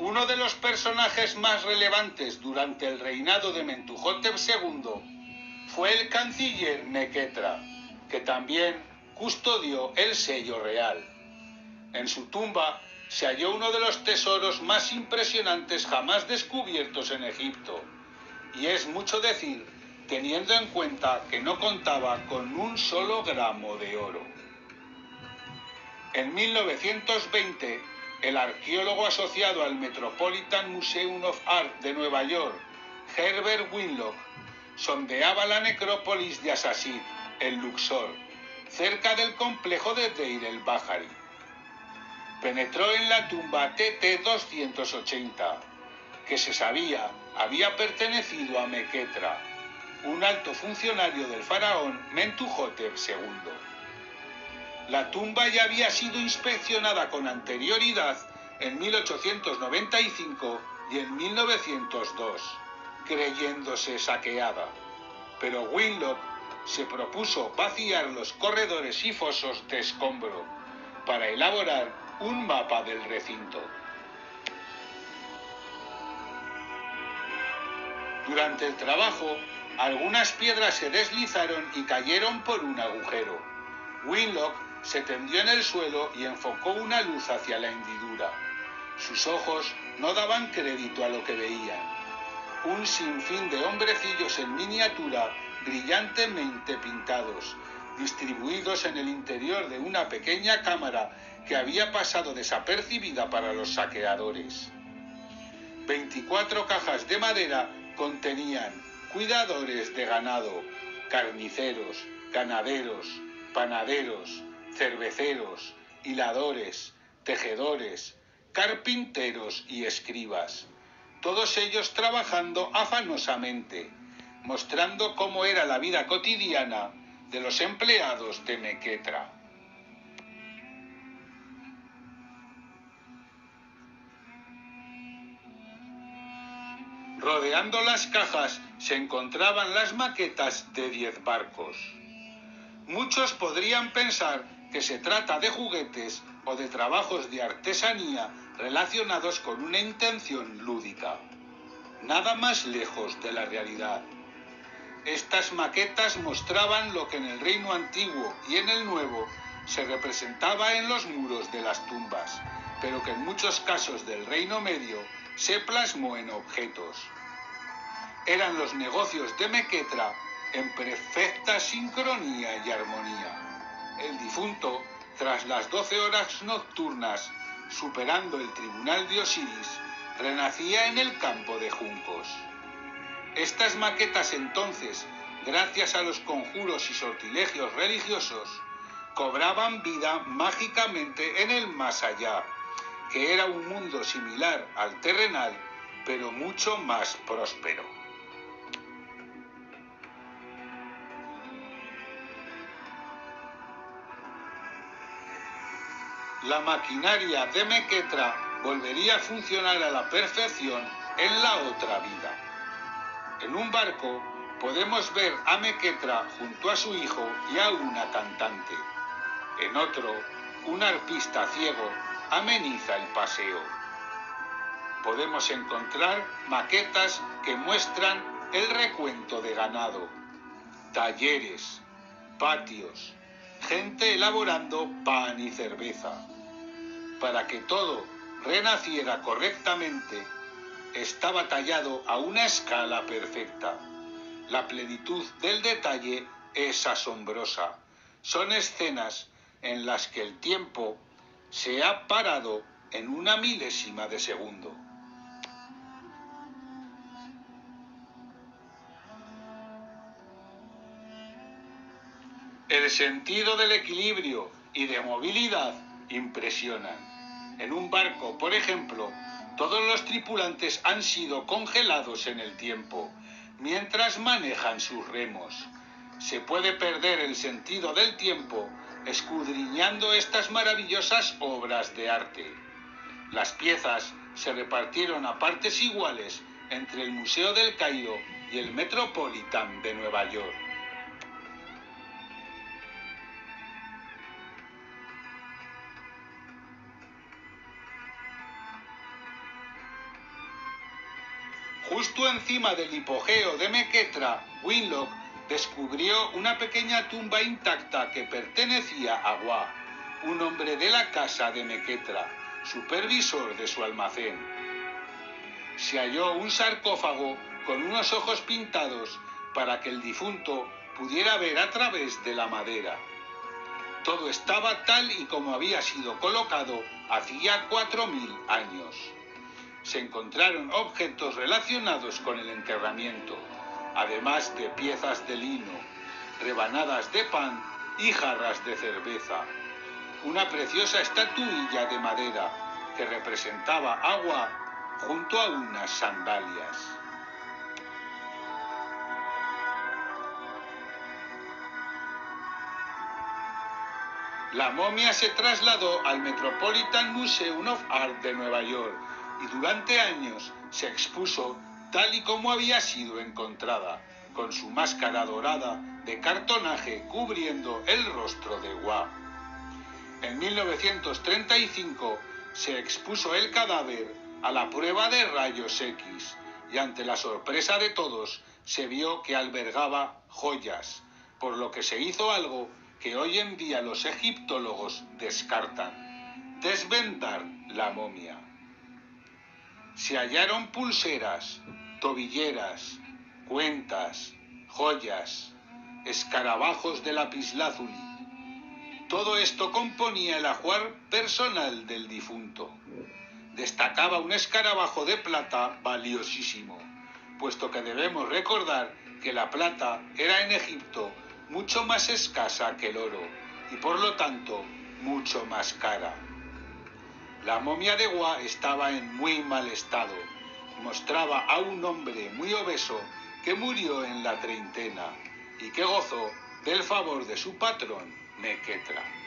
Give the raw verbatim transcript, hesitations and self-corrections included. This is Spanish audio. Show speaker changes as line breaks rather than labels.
Uno de los personajes más relevantes durante el reinado de Mentuhotep segundo fue el canciller Meketra, que también custodió el sello real. En su tumba se halló uno de los tesoros más impresionantes jamás descubiertos en Egipto, y es mucho decir, teniendo en cuenta que no contaba con un solo gramo de oro. En mil novecientos veinte, el arqueólogo asociado al Metropolitan Museum of Art de Nueva York, Herbert Winlock, sondeaba la necrópolis de Asasid, en Luxor, cerca del complejo de Deir el-Bahari. Penetró en la tumba T T doscientos ochenta, que se sabía había pertenecido a Meketra, un alto funcionario del faraón Mentuhotep segundo. La tumba ya había sido inspeccionada con anterioridad en mil ochocientos noventa y cinco y en mil novecientos dos, creyéndose saqueada, pero Winlock se propuso vaciar los corredores y fosos de escombro para elaborar un mapa del recinto. Durante el trabajo, algunas piedras se deslizaron y cayeron por un agujero. Winlock se tendió en el suelo y enfocó una luz hacia la hendidura. Sus ojos no daban crédito a lo que veían. Un sinfín de hombrecillos en miniatura brillantemente pintados, distribuidos en el interior de una pequeña cámara que había pasado desapercibida para los saqueadores. Veinticuatro cajas de madera contenían cuidadores de ganado, carniceros, ganaderos, panaderos, cerveceros, hiladores, tejedores, carpinteros y escribas, todos ellos trabajando afanosamente, mostrando cómo era la vida cotidiana de los empleados de Meketra. Rodeando las cajas se encontraban las maquetas de diez barcos. Muchos podrían pensar que se trata de juguetes o de trabajos de artesanía relacionados con una intención lúdica. Nada más lejos de la realidad. Estas maquetas mostraban lo que en el reino antiguo y en el nuevo se representaba en los muros de las tumbas, pero que en muchos casos del Reino Medio se plasmó en objetos. Eran los negocios de Meketra en perfecta sincronía y armonía. El difunto, tras las doce horas nocturnas, superando el tribunal de Osiris, renacía en el campo de juncos. Estas maquetas entonces, gracias a los conjuros y sortilegios religiosos, cobraban vida mágicamente en el más allá, que era un mundo similar al terrenal, pero mucho más próspero. La maquinaria de Meketra volvería a funcionar a la perfección en la otra vida. En un barco podemos ver a Meketra junto a su hijo y a una cantante. En otro, un arpista ciego ameniza el paseo. Podemos encontrar maquetas que muestran el recuento de ganado, talleres, patios, gente elaborando pan y cerveza. Para que todo renaciera correctamente, estaba tallado a una escala perfecta. La plenitud del detalle es asombrosa. Son escenas en las que el tiempo se ha parado en una milésima de segundo. El sentido del equilibrio y de movilidad impresionan. En un barco, por ejemplo, todos los tripulantes han sido congelados en el tiempo, mientras manejan sus remos. Se puede perder el sentido del tiempo escudriñando estas maravillosas obras de arte. Las piezas se repartieron a partes iguales entre el Museo del Cairo y el Metropolitan de Nueva York. justo encima del hipogeo de Mequetra, Winlock descubrió una pequeña tumba intacta que pertenecía a Wa, un hombre de la casa de Mequetra, supervisor de su almacén. Se halló un sarcófago con unos ojos pintados para que el difunto pudiera ver a través de la madera. Todo estaba tal y como había sido colocado hacía cuatro mil años. Se encontraron objetos relacionados con el enterramiento, además de piezas de lino, rebanadas de pan y jarras de cerveza. Una preciosa estatuilla de madera que representaba a Wa junto a unas sandalias. La momia se trasladó al Metropolitan Museum of Art de Nueva York y durante años se expuso tal y como había sido encontrada, con su máscara dorada de cartonaje cubriendo el rostro de Wa. En mil novecientos treinta y cinco se expuso el cadáver a la prueba de rayos X y ante la sorpresa de todos se vio que albergaba joyas, por lo que se hizo algo que hoy en día los egiptólogos descartan: desvendar la momia. Se hallaron pulseras, tobilleras, cuentas, joyas, escarabajos de lapislázuli. Todo esto componía el ajuar personal del difunto. Destacaba un escarabajo de plata valiosísimo, puesto que debemos recordar que la plata era en Egipto mucho más escasa que el oro y por lo tanto mucho más cara. La momia de Wa estaba en muy mal estado y mostraba a un hombre muy obeso que murió en la treintena y que gozó del favor de su patrón Mequetra.